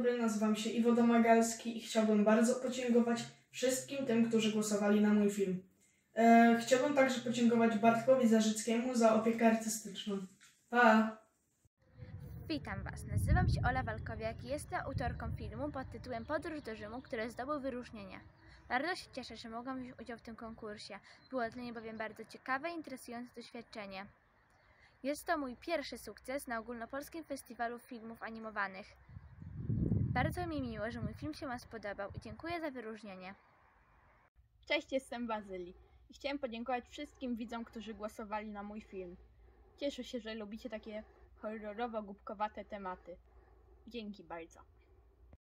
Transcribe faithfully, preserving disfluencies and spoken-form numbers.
dobry, nazywam się Iwo Domagalski i chciałbym bardzo podziękować wszystkim tym, którzy głosowali na mój film. E, chciałbym także podziękować Bartkowi Zarzyckiemu za opiekę artystyczną. Pa! Witam Was, nazywam się Ola Walkowiak i jestem autorką filmu pod tytułem Podróż do Rzymu, który zdobył wyróżnienie. Bardzo się cieszę, że mogłam wziąć udział w tym konkursie. Było to mnie bowiem bardzo ciekawe i interesujące doświadczenie. Jest to mój pierwszy sukces na ogólnopolskim festiwalu filmów animowanych. Bardzo mi miło, że mój film się Wam spodobał i dziękuję za wyróżnienie. Cześć, jestem Bazyli i chciałem podziękować wszystkim widzom, którzy głosowali na mój film. Cieszę się, że lubicie takie horrorowo-głupkowate tematy. Dzięki bardzo.